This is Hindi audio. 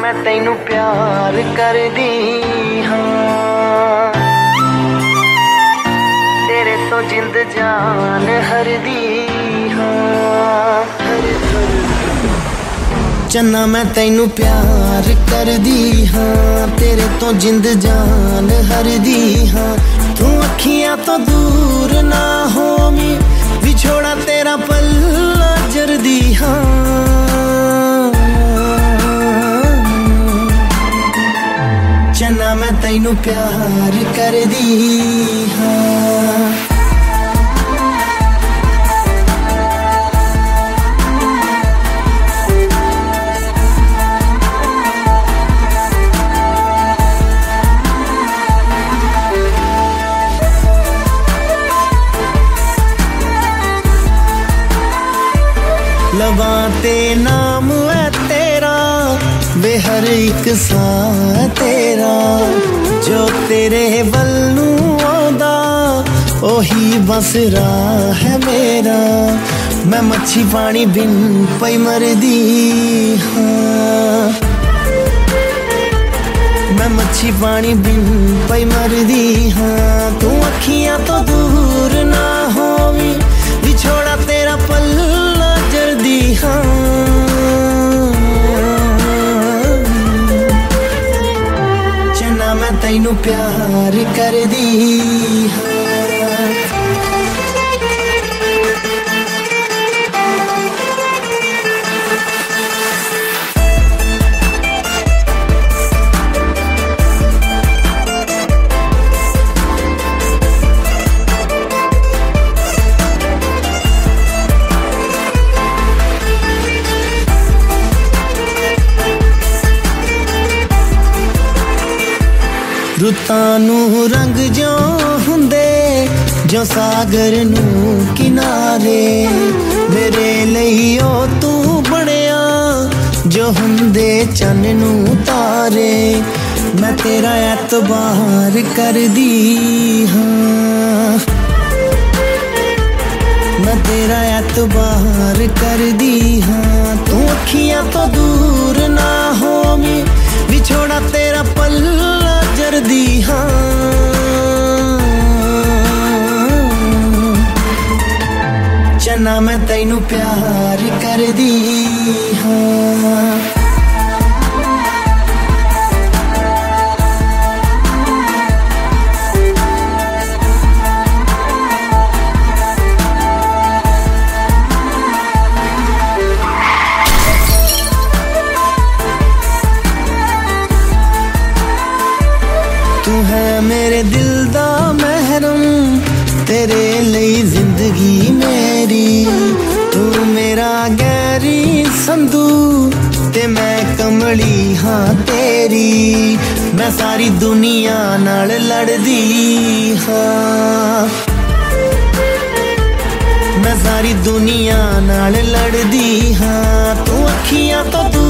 मैं तैनू प्यार करदी हाँ, तेरे तो जिंद जान हरदी हाँ। चन्ना मैं तैनू प्यार करदी हाँ, तेरे तो जिंद जान हरदी हाँ। तू अखियां तो दूर ना होमी, विछोड़ा तेरा पल्ला जरदी हाँ। चन्ना मैं तैनू प्यार करदी हाँ। लबाते नाम है तेरा, वे हर एक सा तेरा, जो तेरे वल्लू आंदा ओही बस राह है मेरा। मैं मच्छी पानी बिन पई मरदी हाँ, मैं मच्छी पानी बिन पई मरदी हाँ। तू अखियां तो दूर ना होवी, विछोड़ा तेरा पल्ला जरदी हाँ। चन्ना मैं तैनू प्यार करदी हाँ। रुतां नू रंग जो हुंदे, जो सागर नू किनारे, मेरे लिए ओ तू बनिया, जो हुंदे चन्न नू तारे। मैं तेरा एतबार करदी हाँ, मैं तेरा एतबार करदी हाँ। तू अखियां तो दूर ना होमी, विछोड़ा तेरा पल्ला जरदी हाँ। चन्ना मैं तैनू प्यार करदी हाँ। तू है मेरे दिल दा महरम, तेरे लिए जिंदगी मेरी। तू मेरा गैरी संधू, ते मैं कमली हाँ तेरी। मैं सारी दुनिया नाल लड़दी हाँ, मैं सारी दुनिया नाल लड़दी हाँ। तू अखियां तो